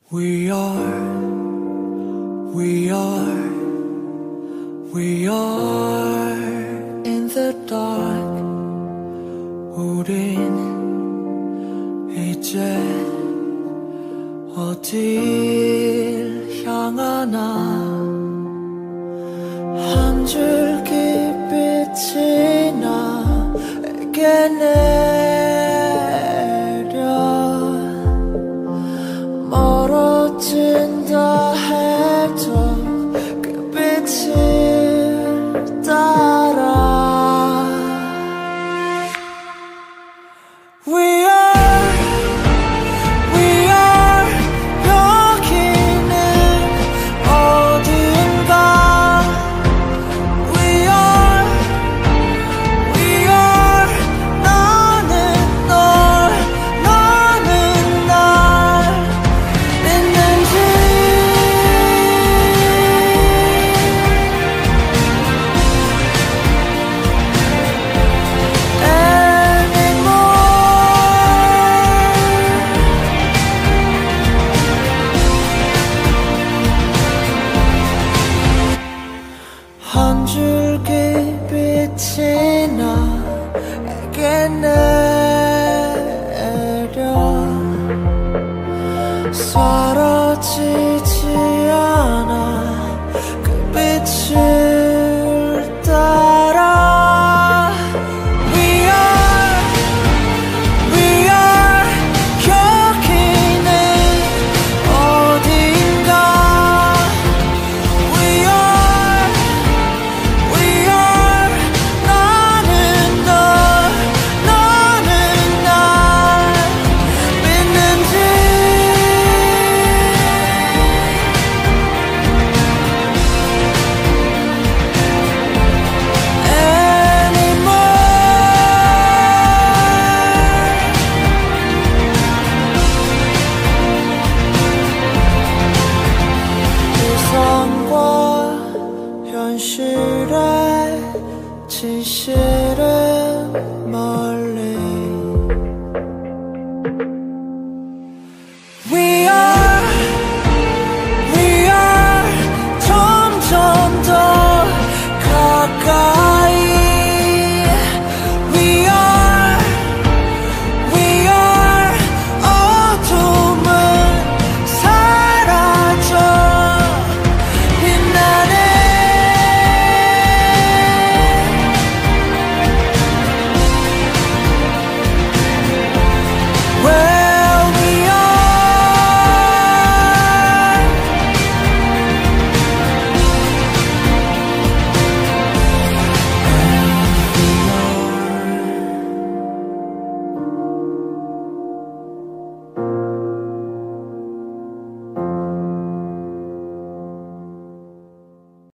We are, we are, we are in the dark. 우린 이제 어딜 향하나. 한 줄기 빛이 나에게 내려 멀어진다 해도 그 빛을 따라. We are, we are 여기는 어딘가. We are, we are 나는 널, 나는 날 믿는지. 한 줄기 빛이 나에게 내려 사라지지 않아. 그 빛을